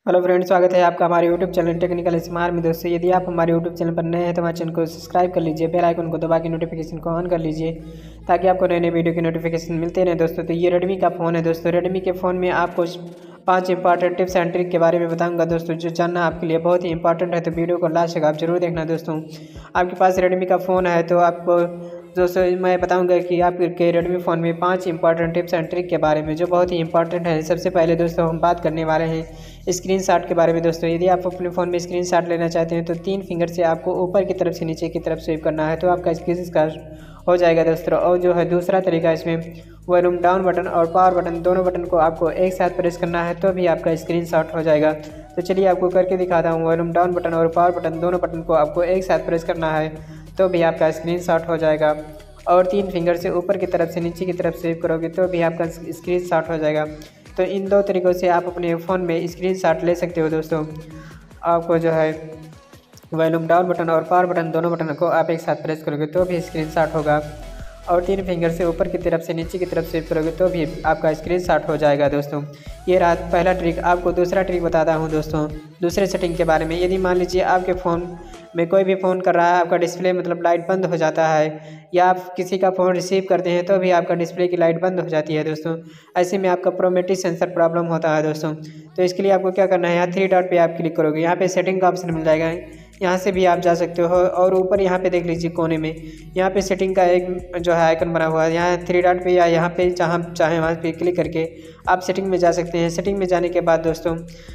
Hello friends, स्वागत है आपका हमारे यूट्यूब चैनल टेक्निकल स्मार्ट में। दोस्तों, यदि आप हमारे यूट्यूब चैनल पर नए हैं तो हमारे चैनल को सब्सक्राइब कर लीजिए, बेल आइकन को दबा के नोटिफिकेशन को ऑन कर लीजिए ताकि आपको नए नए वीडियो की नोटिफिकेशन मिलते रहे। दोस्तों, तो ये रेडमी का फ़ोन है। दोस्तों, रेडमी के फ़ोन में आपको 5 इंपॉर्टेंट टिप्स एंड ट्रिक के बारे में बताऊंगा दोस्तों, जो जानना आपके लिए बहुत ही इंपॉर्टेंट है। तो वीडियो को लास्ट तक आप जरूर देखना। दोस्तों, आपके पास रेडमी का फ़ोन है तो आपको दोस्तों मैं बताऊंगा कि आपके रेडमी फ़ोन में 5 इंपॉर्टेंट टिप्स एंड ट्रिक के बारे में जो बहुत ही इंपॉर्टेंट है। सबसे पहले दोस्तों हम बात करने वाले हैं स्क्रीनशॉट के बारे में। दोस्तों, यदि आप अपने फ़ोन में स्क्रीनशॉट लेना चाहते हैं तो 3 फिंगर से आपको ऊपर की तरफ से नीचे की तरफ स्वीप करना है तो आपका स्क्रीनशॉट हो जाएगा दोस्तों। और जो है दूसरा तरीका, इसमें वॉल्यूम डाउन बटन और पावर बटन दोनों बटन को आपको एक साथ प्रेस करना है तो भी आपका स्क्रीनशॉट हो जाएगा। तो चलिए आपको करके दिखाता हूँ। वॉल्यूम डाउन बटन और पावर बटन दोनों बटन को आपको एक साथ प्रेस करना है तो भी आपका स्क्रीनशॉट हो जाएगा। और 3 फिंगर से ऊपर की तरफ से नीचे की तरफ स्वीप करोगे तो भी आपका स्क्रीनशॉट हो जाएगा। तो इन 2 तरीक़ों से आप अपने फ़ोन में स्क्रीनशॉट ले सकते हो। दोस्तों, आपको जो है वॉल्यूम डाउन बटन और पावर बटन दोनों बटन को आप एक साथ प्रेस करोगे तो भी स्क्रीनशॉट होगा। और 3 फिंगर से ऊपर की तरफ से नीचे की तरफ स्वीप करोगे तो भी आपका स्क्रीनशॉट हो जाएगा। दोस्तों, ये रहा पहला ट्रिक। आपको दूसरा ट्रिक बताता हूँ दोस्तों, दूसरे सेटिंग के बारे में। यदि मान लीजिए आपके फ़ोन में कोई भी फ़ोन कर रहा है, आपका डिस्प्ले मतलब लाइट बंद हो जाता है, या आप किसी का फ़ोन रिसीव करते हैं तो भी आपका डिस्प्ले की लाइट बंद हो जाती है दोस्तों, ऐसे में आपका प्रोमेटिक सेंसर प्रॉब्लम होता है दोस्तों। तो इसके लिए आपको क्या करना है, यहाँ 3 डॉट पे आप क्लिक करोगे, यहाँ पे सेटिंग का ऑप्शन मिल जाएगा, यहाँ से भी आप जा सकते हो। और ऊपर यहाँ पे देख लीजिए कोने में, यहाँ पे सेटिंग का एक जो है आइकन बना हुआ है, यहाँ 3 डॉट पे या यहाँ पे जहाँ चाहें वहाँ पे क्लिक करके आप सेटिंग में जा सकते हैं। सेटिंग में जाने के बाद दोस्तों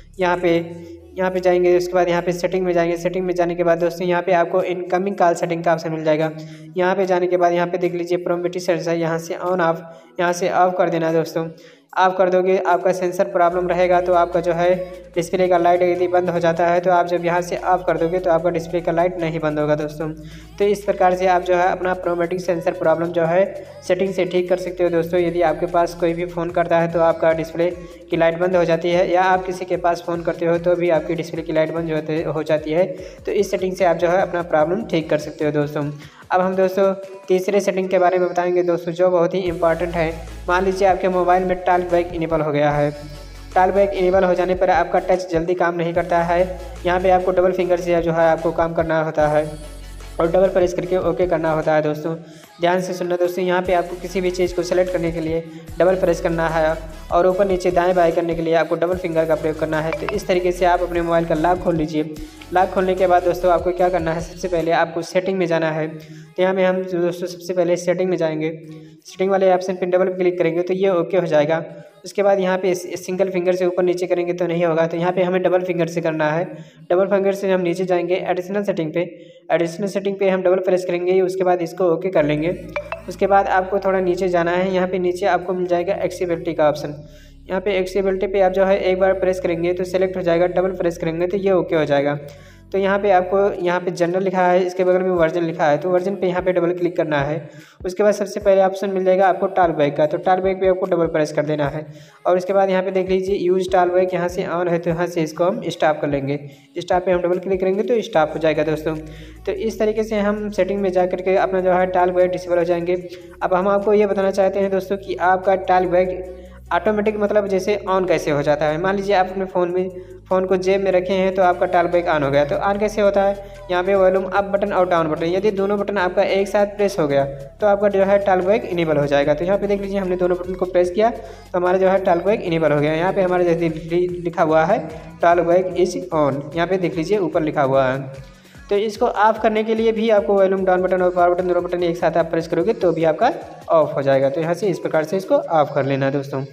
यहाँ पे जाएंगे, उसके बाद यहाँ पे सेटिंग में जाएंगे। सेटिंग में जाने के बाद दोस्तों यहाँ पे आपको इनकमिंग कॉल सेटिंग का ऑप्शन मिल जाएगा। यहाँ पे जाने के बाद यहाँ पे देख लीजिए प्रोमेटिक सेंसर, यहाँ से ऑन ऑफ, यहाँ से ऑफ कर देना है दोस्तों। आप कर दोगे, आपका सेंसर प्रॉब्लम रहेगा तो आपका जो है डिस्प्ले का लाइट यदि बंद हो जाता है तो आप जब यहाँ से ऑफ कर दोगे तो आपका डिस्प्ले का लाइट नहीं बंद होगा दोस्तों। तो इस प्रकार से आप जो है अपना प्रोमेटिक सेंसर प्रॉब्लम जो है सेटिंग से ठीक कर सकते हो दोस्तों। यदि आपके पास कोई भी फ़ोन करता है तो आपका डिस्प्ले की लाइट बंद हो जाती है, या आप किसी के पास फ़ोन करते हो तो भी आपकी डिस्प्ले की लाइट बंद हो जाती है, तो इस सेटिंग से आप जो है अपना प्रॉब्लम ठीक कर सकते हो दोस्तों। अब हम दोस्तों तीसरे सेटिंग के बारे में बताएंगे दोस्तों, जो बहुत ही इंपॉर्टेंट है। मान लीजिए आपके मोबाइल में टॉकबैक इनेबल हो गया है। टॉकबैक इनेबल हो जाने पर आपका टच जल्दी काम नहीं करता है। यहाँ पे आपको डबल फिंगर से जो है आपको काम करना होता है और डबल प्रेस करके ओके करना होता है दोस्तों। ध्यान से सुनना दोस्तों, यहाँ पे आपको किसी भी चीज़ को सेलेक्ट करने के लिए डबल प्रेस करना है और ऊपर नीचे दाएं बाएं करने के लिए आपको डबल फिंगर का प्रयोग करना है। तो इस तरीके से आप अपने मोबाइल का लॉक खोल लीजिए। लॉक खोलने के बाद दोस्तों आपको क्या करना है, सबसे पहले आपको सेटिंग में जाना है। तो यहाँ में हम दोस्तों सबसे पहले सेटिंग में जाएंगे। सेटिंग वाले ऑप्शन पर डबल क्लिक करेंगे तो ये ओके हो जाएगा। उसके बाद यहाँ पे सिंगल फिंगर से ऊपर नीचे करेंगे तो नहीं होगा, तो यहाँ पे हमें डबल फिंगर से करना है। डबल फिंगर से हम नीचे जाएंगे एडिशनल सेटिंग पे। एडिशनल सेटिंग पे हम डबल प्रेस करेंगे, उसके बाद इसको ओके कर लेंगे। उसके बाद आपको थोड़ा नीचे जाना है। यहाँ पे नीचे आपको मिल जाएगा एक्सेसिबिलिटी का ऑप्शन। यहाँ पे एक्सेसिबिलिटी पे आप जो है एक बार प्रेस करेंगे तो सेलेक्ट हो जाएगा, डबल प्रेस करेंगे तो ये ओके हो जाएगा। तो यहाँ पे आपको यहाँ पे जनरल लिखा है, इसके बगल में वर्जन लिखा है, तो वर्जन पे यहाँ पे डबल क्लिक करना है। उसके बाद सबसे पहले ऑप्शन मिल जाएगा आपको टॉकबैक का, तो टॉकबैक पे आपको डबल प्रेस कर देना है। और उसके बाद यहाँ पे देख लीजिए यूज टॉकबैक, यहाँ से ऑन है तो यहाँ से इसको हम स्टॉप कर लेंगे। स्टॉप पे हम डबल क्लिक करेंगे तो स्टॉप हो जाएगा दोस्तों। तो इस तरीके से हम सेटिंग में जा करके अपना जो है टॉकबैक डिसेबल हो जाएंगे। अब हम आपको ये बताना चाहते हैं दोस्तों कि आपका टॉकबैक ऑटोमेटिक मतलब जैसे ऑन कैसे हो जाता है। मान लीजिए आप अपने फ़ोन को जेब में रखे हैं तो आपका टॉकबैक ऑन हो गया, तो ऑन कैसे होता है, यहाँ पे वॉल्यूम अप बटन और डाउन बटन, यदि दोनों बटन आपका एक साथ प्रेस हो गया तो आपका जो है टॉकबैक इनेबल हो जाएगा। तो यहाँ पे देख लीजिए हमने दोनों बटन को प्रेस किया तो हमारा जो है टॉकबैक इनेबल हो गया। यहाँ पे हमारे जैसे लिखा हुआ है टॉकबैक इज ऑन, यहाँ पे देख लीजिए ऊपर लिखा हुआ है। तो इसको ऑफ करने के लिए भी आपको वॉल्यूम डाउन बटन और पावर बटन दोनों बटन एक साथ आप प्रेस करोगे तो भी आपका ऑफ हो जाएगा। तो यहाँ से इस प्रकार से इसको ऑफ कर लेना है दोस्तों।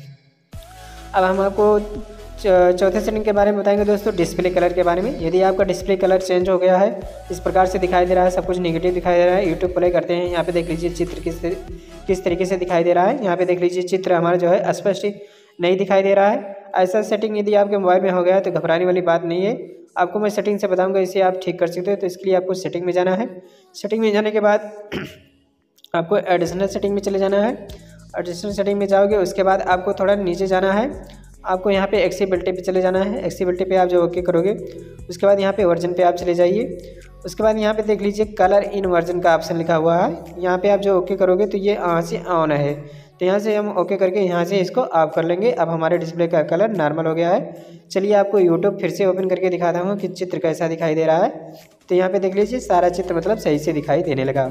अब हम आपको चौथे सेटिंग के बारे में बताएंगे दोस्तों, डिस्प्ले कलर के बारे में। यदि आपका डिस्प्ले कलर चेंज हो गया है, इस प्रकार से दिखाई दे रहा है, सब कुछ नेगेटिव दिखाई दे रहा है, यूट्यूब प्ले करते हैं, यहाँ पे देख लीजिए चित्र किस तरीके से दिखाई दे रहा है। यहाँ पे देख लीजिए चित्र हमारा जो है स्पष्ट नहीं दिखाई दे रहा है। ऐसा सेटिंग यदि आपके मोबाइल में हो गया है तो घबराने वाली बात नहीं है, आपको मैं सेटिंग से बताऊँगा, इसे आप ठीक कर सकते हो। तो इसके लिए आपको सेटिंग में जाना है। सेटिंग में जाने के बाद आपको एडिशनल सेटिंग में चले जाना है। एडिशनल सेटिंग में जाओगे, उसके बाद आपको थोड़ा नीचे जाना है, आपको यहाँ पे एक्सेसिबिलिटी पे चले जाना है। एक्सेसिबिलिटी पे आप जो ओके करोगे उसके बाद यहाँ पे वर्जन पे आप चले जाइए। उसके बाद यहाँ पे देख लीजिए कलर इन वर्जन का ऑप्शन लिखा हुआ है, यहाँ पे आप जो ओके करोगे तो ये ऑन से ऑन है। तो यहाँ से हम ओके करके यहाँ से इसको ऑफ कर लेंगे। अब हमारे डिस्प्ले का कलर नॉर्मल हो गया है। चलिए आपको यूट्यूब फिर से ओपन करके दिखाता हूँ कि चित्र कैसा दिखाई दे रहा है। तो यहाँ पे देख लीजिए सारा चित्र मतलब सही से दिखाई देने लगा।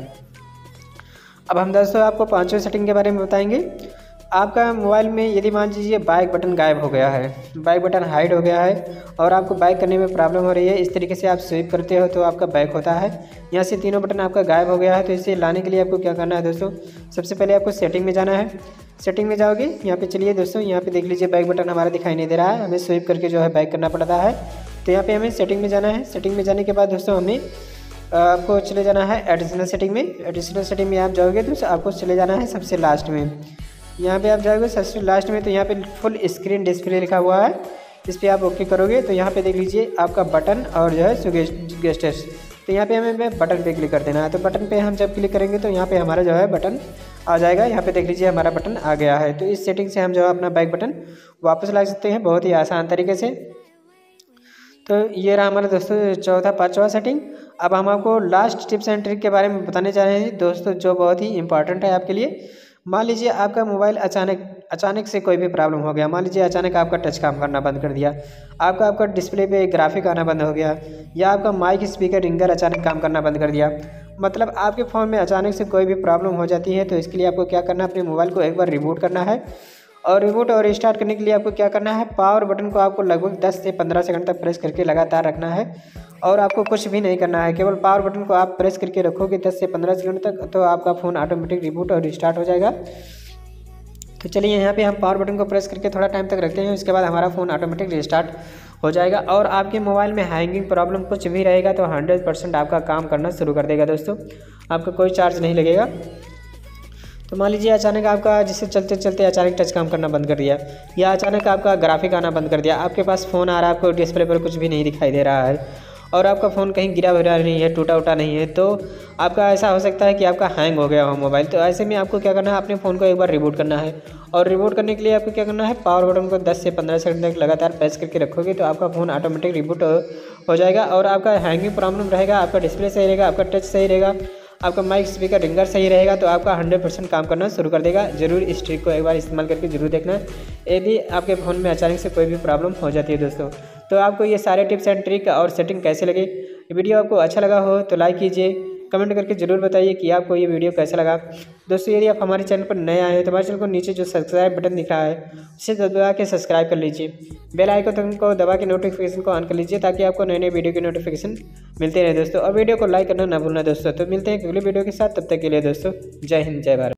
अब हम दोस्तों आपको पांचवें सेटिंग के बारे में बताएंगे। आपका मोबाइल में यदि मान लीजिए बैक बटन गायब हो गया है, बैक बटन हाइड हो गया है और आपको बैक करने में प्रॉब्लम हो रही है, इस तरीके से आप स्विप करते हो तो आपका बैक होता है। यहाँ से तीनों बटन आपका गायब हो गया है। तो इसे लाने के लिए आपको क्या करना है दोस्तों, सबसे पहले आपको सेटिंग में जाना है। सेटिंग में जाओगे, यहाँ पे चलिए दोस्तों, यहाँ पे देख लीजिए बैक बटन हमारा दिखाई नहीं दे रहा है, हमें स्विप करके जो है बैक करना पड़ता है। तो यहाँ पे हमें सेटिंग में जाना है। सेटिंग में जाने के बाद दोस्तों हमें आपको चले जाना है एडिशनल सेटिंग में। एडिशनल सेटिंग में आप जाओगे तो आपको चले जाना है सबसे लास्ट में। यहाँ पे आप जाओगे सबसे लास्ट में, तो यहाँ पे फुल स्क्रीन डिस्प्ले लिखा हुआ है, इस पर आप ओके करोगे तो यहाँ पे देख लीजिए आपका बटन और जो है गेस्टर्स। तो यहाँ पे हमें बटन पे क्लिक कर देना है। तो बटन पे हम जब क्लिक करेंगे तो यहाँ पे हमारा जो है बटन आ जाएगा। यहाँ पे देख लीजिए हमारा बटन आ गया है। तो इस सेटिंग से हम जो है अपना बैक बटन वापस ला सकते हैं बहुत ही आसान तरीके से। तो ये रहा हमारा दोस्तों पाँचवा सेटिंग। अब हम आपको लास्ट टिप्स एंड ट्रिक के बारे में बताने जा रहे हैं दोस्तों, जो बहुत ही इंपॉर्टेंट है आपके लिए। मान लीजिए आपका मोबाइल अचानक से कोई भी प्रॉब्लम हो गया, मान लीजिए अचानक आपका टच काम करना बंद कर दिया, आपका डिस्प्ले पे ग्राफिक आना बंद हो गया, या आपका माइक स्पीकर रिंगर अचानक काम करना बंद कर दिया, मतलब आपके फ़ोन में अचानक से कोई भी प्रॉब्लम हो जाती है। तो इसके लिए आपको क्या करना है, अपने मोबाइल को एक बार रिबूट करना है। और रिबूट और रिस्टार्ट करने के लिए आपको क्या करना है, पावर बटन को आपको लगभग 10 से 15 सेकंड तक प्रेस करके लगातार रखना है और आपको कुछ भी नहीं करना है। केवल पावर बटन को आप प्रेस करके रखोगे 10 से 15 सेकंड तक, तो आपका फ़ोन ऑटोमेटिक रिबूट और रिस्टार्ट हो जाएगा। तो चलिए यहाँ पे हम पावर बटन को प्रेस करके थोड़ा टाइम तक रखते हैं, उसके बाद हमारा फ़ोन ऑटोमेटिक रिस्टार्ट हो जाएगा। और आपके मोबाइल में हैंगिंग प्रॉब्लम कुछ भी रहेगा तो 100% आपका काम करना शुरू कर देगा दोस्तों, आपका कोई चार्ज नहीं लगेगा। तो मान लीजिए अचानक आपका जिससे चलते चलते अचानक टच काम करना बंद कर दिया, या अचानक आपका ग्राफिक आना बंद कर दिया, आपके पास फ़ोन आ रहा है, आपको डिस्प्ले पर कुछ भी नहीं दिखाई दे रहा है और आपका फ़ोन कहीं गिरा हुआ नहीं है, टूटा उटा नहीं है, तो आपका ऐसा हो सकता है कि आपका हैंग हो गया हो मोबाइल। तो ऐसे में आपको क्या करना है, अपने फ़ोन को एक बार रिबूट करना है। और रिबूट करने के लिए आपको क्या करना है, पावर बटन को 10 से 15 सेकंड तक लगातार प्रेस करके रखोगे तो आपका फ़ोन ऑटोमेटिक रिबूट हो जाएगा और आपका हैंगिंग प्रॉब्लम रहेगा, आपका डिस्प्ले सही रहेगा, आपका टच सही रहेगा, आपका माइक स्पीकर रिंगर सही रहेगा, तो आपका 100% काम करना शुरू कर देगा। जरूर इस ट्रिक को एक बार इस्तेमाल करके जरूर देखना यदि आपके फ़ोन में अचानक से कोई भी प्रॉब्लम हो जाती है दोस्तों। तो आपको ये सारे टिप्स एंड ट्रिक और सेटिंग कैसे लगे, ये वीडियो आपको अच्छा लगा हो तो लाइक कीजिए, कमेंट करके ज़रूर बताइए कि आपको ये वीडियो कैसा लगा। दोस्तों यदि आप हमारे चैनल पर नए आए हैं तो हमारे चैनल को नीचे जो सब्सक्राइब बटन दिख रहा है उसे दबा के सब्सक्राइब कर लीजिए, बेल आइकन को दबा के नोटिफिकेशन को ऑन कर लीजिए ताकि आपको नए नए वीडियो की नोटिफिकेशन मिलते रहे दोस्तों। और वीडियो को लाइक करना ना भूलना दोस्तों। तो मिलते हैं अगले वीडियो के साथ, तब तक के लिए दोस्तों जय हिंद जय भारत।